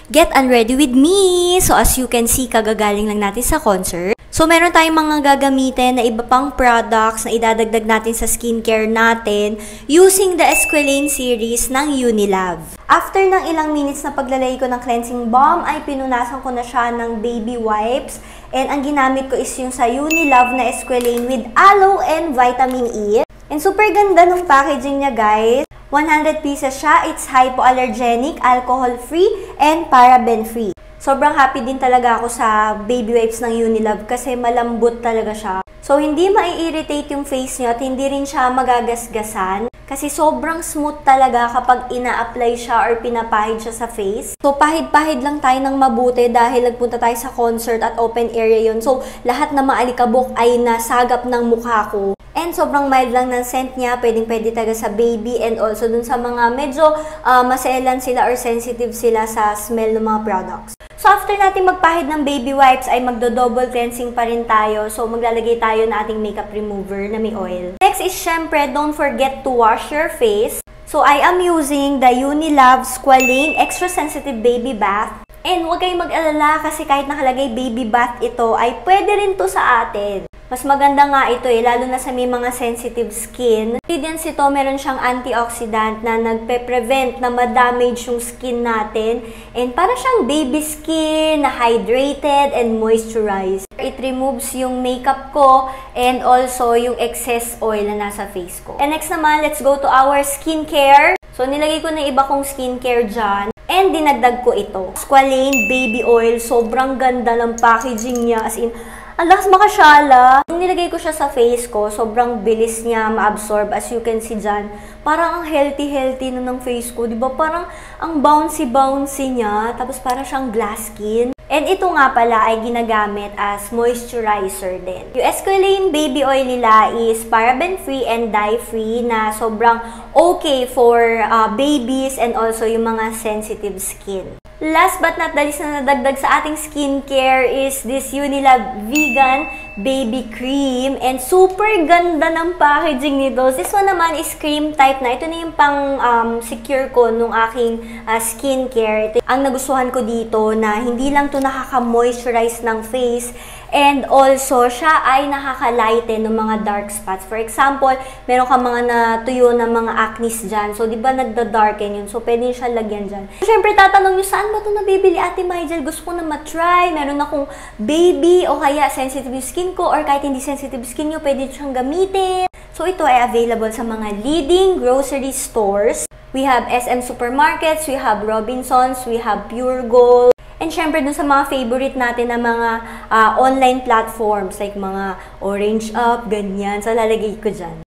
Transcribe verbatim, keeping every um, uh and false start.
Get Unready With Me! So as you can see, kagagaling lang natin sa concert. So meron tayong mga gagamitin na iba pang products na idadagdag natin sa skincare natin using the Esqualane series ng Unilove. After ng ilang minutes na paglalagay ko ng cleansing balm, ay pinunasan ko na siya ng baby wipes. And ang ginamit ko is yung sa Unilove na Esqualane with aloe and vitamin E. And super ganda ng packaging niya, guys. one hundred pieces siya. It's hypoallergenic, alcohol-free, and paraben-free. Sobrang happy din talaga ako sa baby wipes ng Unilove kasi malambot talaga siya. So, hindi mai-irritate yung face niyo at hindi rin siya magagasgasan kasi sobrang smooth talaga kapag ina-apply siya or pinapahid siya sa face. So, pahid-pahid lang tayo ng mabuti dahil nagpunta tayo sa concert at open area yun. So, lahat na maalikabok ay nasagap ng mukha ko. And sobrang mild lang ng scent niya, pwedeng-pwede talaga sa baby and also dun sa mga medyo uh, maselan sila or sensitive sila sa smell ng mga products. So, after natin magpahid ng baby wipes, ay magdo-double cleansing pa rin tayo. So, maglalagay tayo ng ating makeup remover na may oil. Next is, syempre, don't forget to wash your face. So, I am using the Unilove Squalane Extra Sensitive Baby Bath. And huwag kayong mag-alala kasi kahit nakalagay baby bath ito, ay pwede rin to sa atin. Mas maganda nga ito eh, lalo na sa may mga sensitive skin. Ingredients ito, meron siyang antioxidant na nagpe-prevent na ma-damage yung skin natin. And para siyang baby skin na hydrated and moisturized. It removes yung makeup ko and also yung excess oil na nasa face ko. And next naman, let's go to our skincare. So, nilagay ko na iba kong skincare dyan. And dinagdag ko ito. Squalane Baby Oil. Sobrang ganda ng packaging niya. As in, ang lakas makasyala. Nung nilagay ko siya sa face ko, sobrang bilis niya ma-absorb. As you can see dyan, parang ang healthy-healthy na ng face ko. Diba? Parang ang bouncy-bouncy niya. Tapos parang siyang glass skin. And ito nga pala ay ginagamit as moisturizer din. Yung Esqualane Baby Oil nila is paraben-free and dye-free na sobrang okay for uh, babies and also yung mga sensitive skin. Last but not the least na nadagdag sa ating skincare is this Unilove Vegan Baby Cream. And super ganda ng packaging nito. This one naman is cream type na. Ito na yung pang um, secure ko nung aking uh, skincare. Ito ang nagustuhan ko dito na hindi lang to nakaka-moisturize ng face. And also, siya ay nakaka-lighten ng mga dark spots. For example, meron ka mga natuyo na mga acne dyan. So, di ba nagda-darken yun? So, pwede siya lagyan dyan. So, syempre, tatanong nyo, saan ba ito nabibili, Ate Maijel? Gusto ko na matry. Meron akong baby o kaya sensitive skin ko or kahit hindi sensitive skin nyo, pwede siyang gamitin. So, ito ay available sa mga leading grocery stores. We have S M Supermarkets, we have Robinsons, we have Pure Gold. And syempre, dun sa mga favorite natin na mga uh, online platforms, like mga Orange Up, ganyan. So, lalagay ko dyan.